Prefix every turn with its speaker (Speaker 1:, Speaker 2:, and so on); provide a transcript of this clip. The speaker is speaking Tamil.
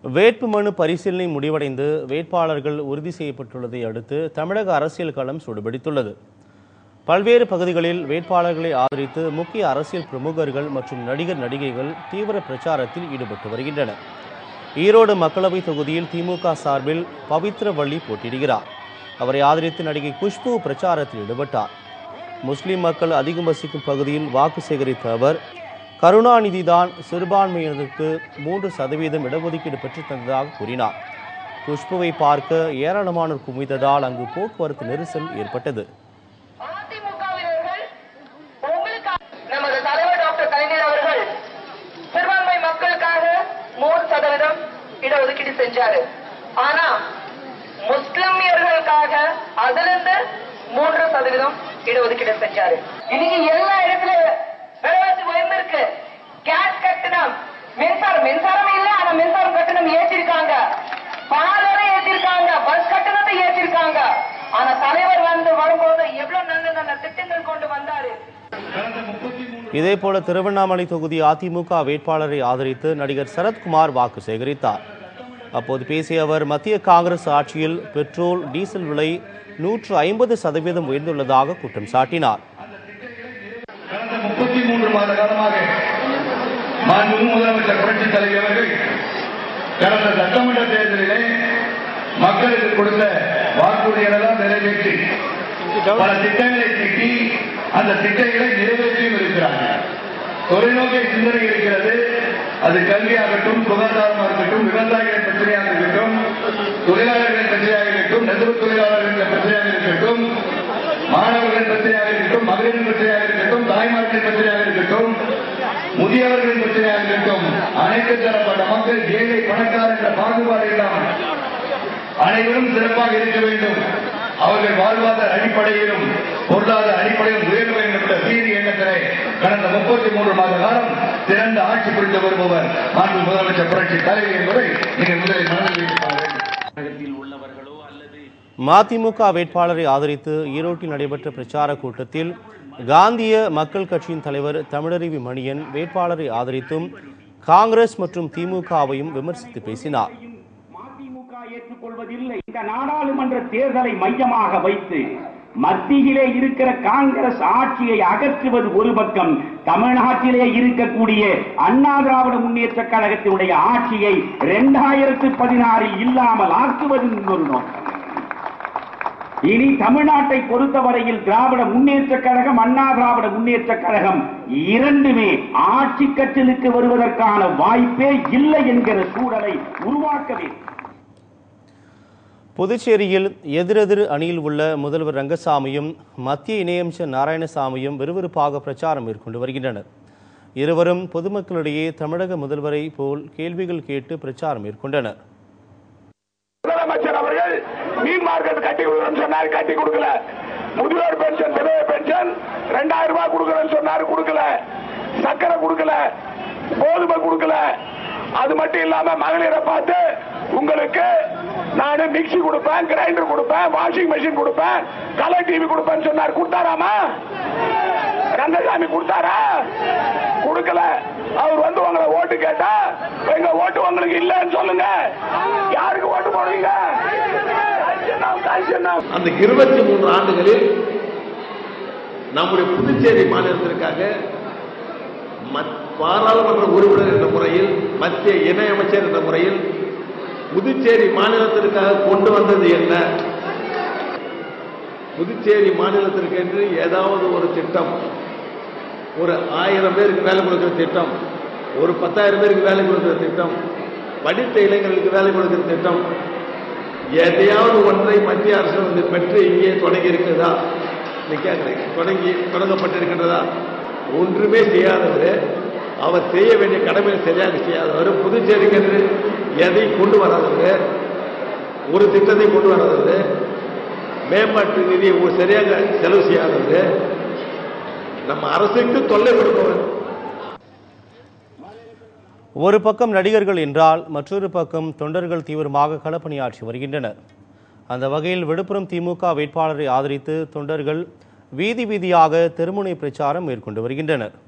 Speaker 1: வேட்புமனு பரிசீலனை முடிவடைந்து வேட்பாளர்கள் உறுதி செய்யப்பட்டுள்ளதை அடுத்து தமிழக அரசியல் களம் சூடுபிடித்துள்ளது. பல்வேறு பகுதிகளில் வேட்பாளர்களை ஆதரித்து முக்கிய அரசியல் பிரமுகர்கள் மற்றும் நடிகர் நடிகைகள் தீவிர பிரச்சாரத்தில் ஈடுபட்டு வருகின்றனர். ஈரோடு மக்களவை தொகுதியில் திமுக சார்பில் பவித்ரவள்ளி போட்டியிடுகிறார். அவரை ஆதரித்து நடிகை குஷ்பு பிரச்சாரத்தில் ஈடுபட்டார். முஸ்லிம் மக்கள் அதிகம் வசிக்கும் பகுதியில் வாக்கு சேகரித்த அவர், கருணாநிதிதான் சிறுபான்மையினருக்கு 3% இடஒதுக்கீடு பெற்றுத் தந்ததாக கூறினார். குஷ்புவை பார்க்க ஏராளமானோர் குவிந்ததால் அங்கு போக்குவரத்து நெரிசல் ஏற்பட்டது.
Speaker 2: நமது தலைவர் டாக்டர் கலைஞர் அவர்கள் சிறுபான்மை மக்களுக்காக 3% இடஒதுக்கீடு செஞ்சாரு. ஆனா முஸ்லிமியர்களுக்காக அதிலிருந்து 3% இடஒதுக்கீடு செஞ்சாரு. இன்னைக்கு எல்லா இடத்துலயும் விலைவாசி உயர்ந்திருக்கு. கேஸ் கட்டணம், மின்சாரம் இல்ல, ஆனா மின்சாரம் கட்டணம் ஏற்றிருக்காங்க, பால் விலை ஏற்றிருக்காங்க, பஸ் கட்டணத்தை ஏற்றிருக்காங்க. ஆனா தலைவர் வரும்போது எவ்வளவு நல்ல நல்ல திட்டங்கள் கொண்டு வந்தாரு.
Speaker 1: இதேபோல திருவண்ணாமலை தொகுதி அதிமுக வேட்பாளரை ஆதரித்து நடிகர் சரத்குமார் வாக்கு சேகரித்தார். அப்போது பேசிய அவர், மத்திய காங்கிரஸ் ஆட்சியில் பெட்ரோல் டீசல் விலை 150% உயர்ந்துள்ளதாக குற்றம் சாட்டினார்.
Speaker 3: கடந்த 33 மாத காலமாக மாண்புமிகு முதலமைச்சர் புரட்சித் தலைவர் அவர்கள் கடந்த சட்டமன்ற தேர்தலிலே மக்களுக்கு கொடுத்த வாக்குறுதிகளெல்லாம் நிறைவேற்றி பல திட்டங்களை தீட்டி அந்த திட்டங்களை நிறைவேற்றியும் இருக்கிறார்கள். தொலைநோக்கிய சிந்தனை இருக்கிறது. அது கல்வியாகட்டும், சுகாதாரமாக இருக்கட்டும், விவசாயிகளின் பிரச்சனையாக இருக்கட்டும், தொழிலாளர்களின் பிரச்சனையாக இருக்கட்டும், நெசவு தொழிலாளர்களின் பிரச்சனையாக இருக்கட்டும், மாணவர்களின் பிரச்சனையாக இருக்கட்டும், மகளிரின் பிரச்சனையாக இருக்கட்டும், தாய்மார்களின் பிரச்சனையாக இருக்கட்டும், முதியவர்களின் பிரச்சனையாக இருக்கட்டும், அனைத்து தரப்பட்ட மக்கள் ஏழை பணக்காரர் என்ற பாகுபாடு இல்லாமல் அனைவரும் சிறப்பாக இருக்க வேண்டும், அவர்கள் வாழ்வாதார அடிப்படையிலும் பொருளாதார அடிப்படையிலும் உயர வேண்டும் என்ற சீரிய எண்ணத்தினை கடந்த 33 மாத காலம் சிறந்த ஆட்சி புரிந்து வருபவர் மாண்பு முதலமைச்சர் புரட்சி தலைவி என்பதை நீங்கள் முதலில் மனதில் வைத்துக்
Speaker 1: மதிமுக வேட்பாளரை ஆதரித்து ஈரோட்டில் நடைபெற்ற பிரச்சார கூட்டத்தில் காந்திய மக்கள் கட்சியின் தலைவர் தமிழருவி மணியன் வேட்பாளரை ஆதரித்தும் காங்கிரஸ் மற்றும் திமுகவையும் விமர்சித்து பேசினார்.
Speaker 4: ஏற்றுக்கொள்வதில்லை. இந்த நாடாளுமன்ற தேர்தலை மையமாக வைத்து மத்தியிலே இருக்கிற காங்கிரஸ் ஆட்சியை அகற்றுவது ஒரு பக்கம், தமிழ்நாட்டிலே இருக்கக்கூடிய அண்ணா திராவிட முன்னேற்ற கழகத்தினுடைய ஆட்சியை 2016 இல்லாமல் ஆக்குவது இன்னொரு நோக்கம். இனி தமிழ்நாட்டை பொறுத்தவரையில் திராவிட முன்னேற்ற கழகம், அண்ணா திராவிட முன்னேற்ற கழகம் இரண்டுமே ஆட்சி கட்டலுக்கு வருவதற்கான வாய்ப்பே இல்லை என்கிற சூழலை உருவாக்க வேண்டும்.
Speaker 1: புதுச்சேரியில் எதிரெதிர் அணியில் உள்ள முதல்வர் ரங்கசாமியும் மத்திய இணையமைச்சர் நாராயணசாமியும் விறுவிறுப்பாக பிரச்சாரம் மேற்கொண்டு வருகின்றனர். இருவரும் பொதுமக்களிடையே தமிழக முதல்வரை போல் கேள்விகள் கேட்டு பிரச்சாரம் மேற்கொண்டனர்.
Speaker 5: முதலமைச்சர் அவர்கள் மீன் மார்க்கெட் கட்டி கொடுக்கணும்னு சொன்னார், கட்டி கொடுக்கல. முதியோர் பென்ஷன், விதவை பென்ஷன் 2000 ரூபாய் கொடுக்கணும்னு சொன்னார், கொடுக்கல. சக்கரை கொடுக்கல, கோதுமை கொடுக்கல. அது மட்டும் இல்லாம மகளிரை பார்த்து உங்களுக்கு நானு மிக்சி கொடுப்பேன், கிரைண்டர் கொடுப்பேன், வாஷிங் மெஷின் கொடுப்பேன், கலர் டிவி கொடுப்பேன்னு சொன்னார். கொடுத்தாராமா? ரங்கசாமி கொடுத்தாரா? கொடுக்கல. அவர் உங்களை ஓட்டு கேட்டா எங்க ஓட்டு உங்களுக்கு இல்லன்னு சொல்லுங்க. யாருக்கு ஓட்டு போடுவீங்க?
Speaker 6: அந்த 23 ஆண்டுகளில் நம்முடைய புதுச்சேரி மாநிலத்திற்காக பாராளுமன்ற உறுப்பினர் என்ற முறையில், மத்திய இணையமைச்சர் என்ற முறையில் புதுச்சேரி மாநிலத்திற்காக கொண்டு வந்தது என்ன? புதுச்சேரி மாநிலத்திற்கு என்று ஏதாவது ஒரு திட்டம், ஒரு 1000 பேருக்கு வேலை கொடுக்கிற திட்டம், ஒரு 10,000 பேருக்கு வேலை கொடுக்கிற திட்டம், படித்த இளைஞர்களுக்கு வேலை கொடுக்கிற திட்டம், எதையாவது ஒன்றை மத்திய அரசு வந்து பெற்று இங்கே தொடங்கி இருக்கிறதா? தொடங்கப்பட்டிருக்கின்றதா? ஒன்றுமே செய்யாதவர், அவர் செய்ய வேண்டிய கடமையை சரியாக செய்யாதவர், புதுச்சேரிக்கு என்று எதை கொண்டு வராதவர், ஒரு திட்டத்தை கொண்டு வராதவர், மேம்பாட்டு நிதியை சரியாக செலவு செய்யாதவர், நம்ம அரசுக்கு தொல்லை கொடுப்பவர்.
Speaker 1: ஒரு பக்கம் நடிகர்கள் என்றால் மற்றொரு பக்கம் தொண்டர்கள் தீவிரமாக களப்பணியாற்றி வருகின்றனர். அந்த வகையில் விழுப்புரம் திமுக வேட்பாளரை ஆதரித்து தொண்டர்கள் வீதி வீதியாக தெருமுனை பிரச்சாரம் மேற்கொண்டு வருகின்றனர்.